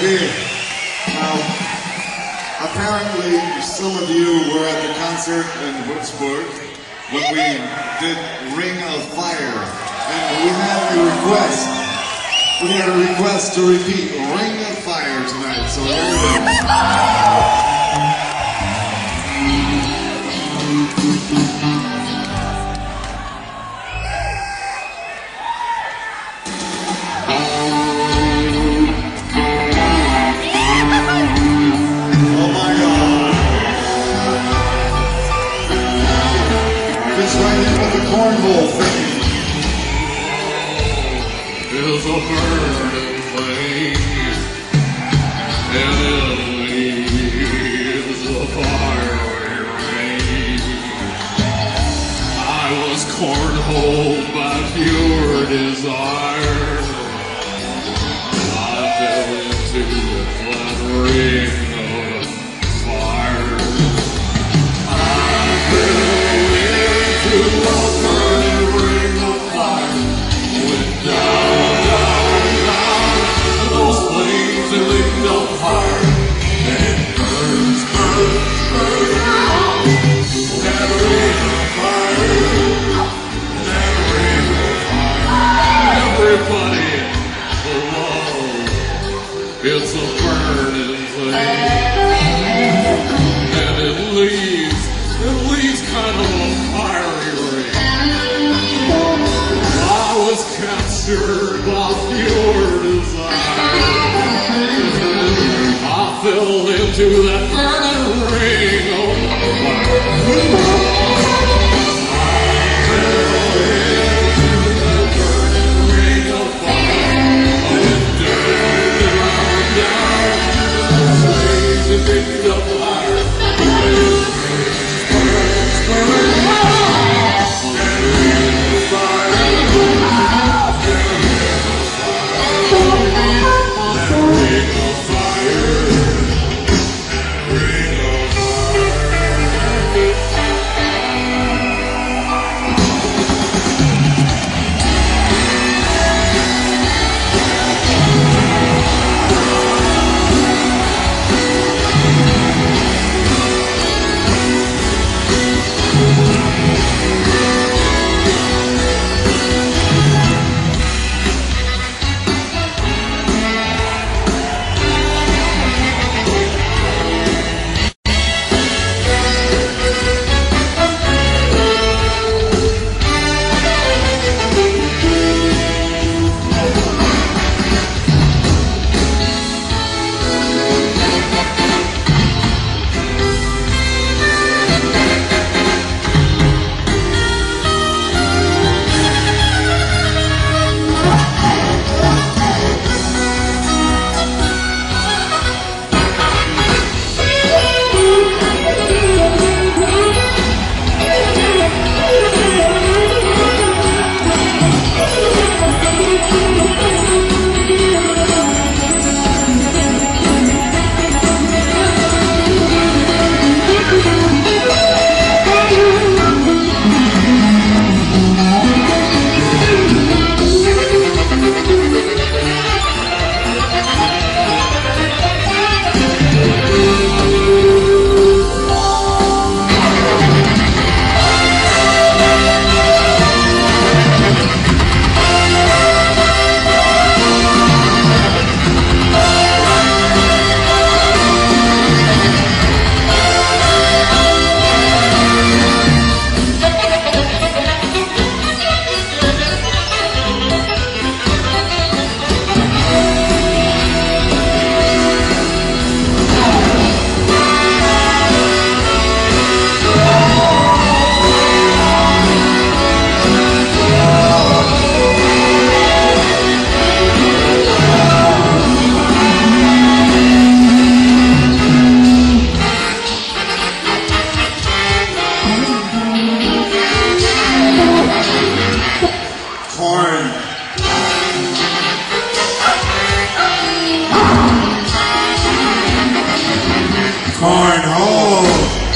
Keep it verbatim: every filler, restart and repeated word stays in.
Hey, um, apparently some of you were at the concert in Würzburg when we did Ring of Fire, and we had a request. We had a request to repeat Ring of Fire tonight, so here it is. Cornhole thing is a burning flame, and it leaves a fiery rain. I was cornholed by pure desire, and I fell into the flat ring of fire. I fell into a it's a burning flame, and it leaves, it leaves kind of a fiery ring. I was captured by pure desire. I fell into that burning ring of fire. Cornhole.